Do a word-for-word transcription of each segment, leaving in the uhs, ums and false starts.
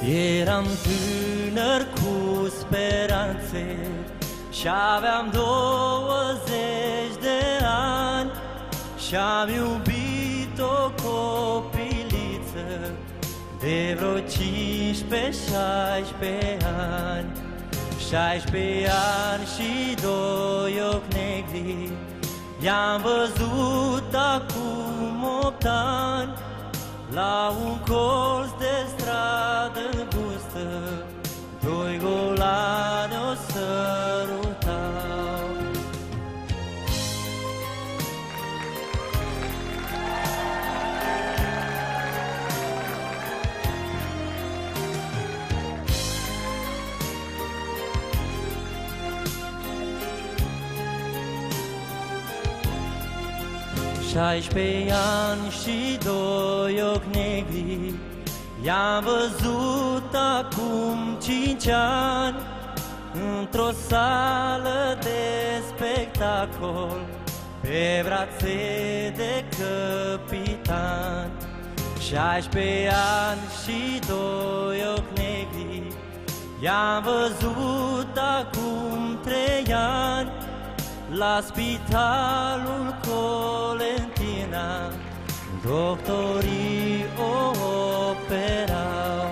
Eram tânăr cu speranțe și aveam douăzeci de ani și-am iubit o copiliță de vreo cincisprezece-șaisprezece ani. șaisprezece ani și doi ochi negri, i-am văzut acum opt ani la un colț de stradă îngustă, doi golani o sărutau. șaisprezece ani și doi ochi negri, i-am văzut acum cinci ani într-o sală de spectacol, pe brațe de capitan. șaisprezece ani și doi ochi negri, i-am văzut acum trei ani la spitalul Colentina, doctorii o operau.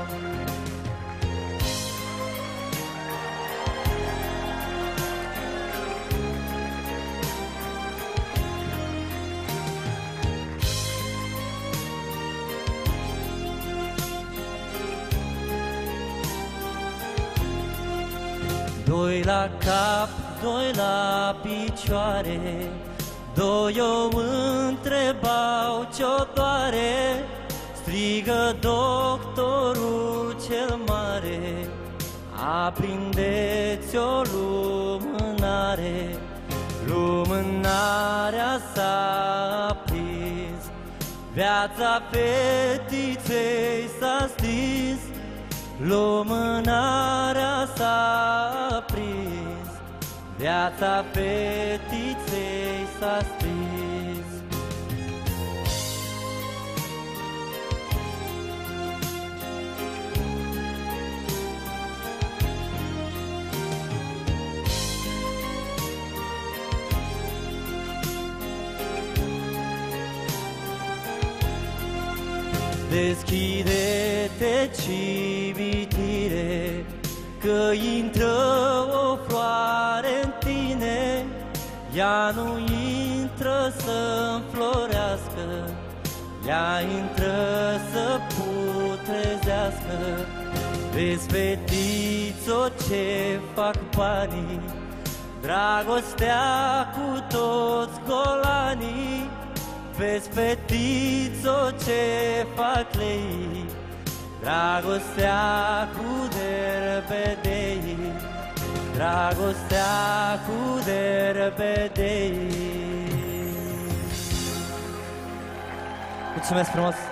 Doi la cap, doi la picioare, doi o întrebau ce-o doare. Strigă doctorul cel mare, aprindeți o lumânare. Lumânarea s-a aprins, viața fetiței s-a stins. Lumânarea s-a aprins, viața fetiței s-a stins. Deschide-te, civitire, că intră o floare în tine. Ea nu intră să înflorească, ea intră să putrezească. Vezi, fetițo, ce fac banii, dragostea cu toți golanii. Vezi, fetițo, ce fac lei, dragostea cu derbedei, dragostea cu derbedei. Mulțumesc frumos!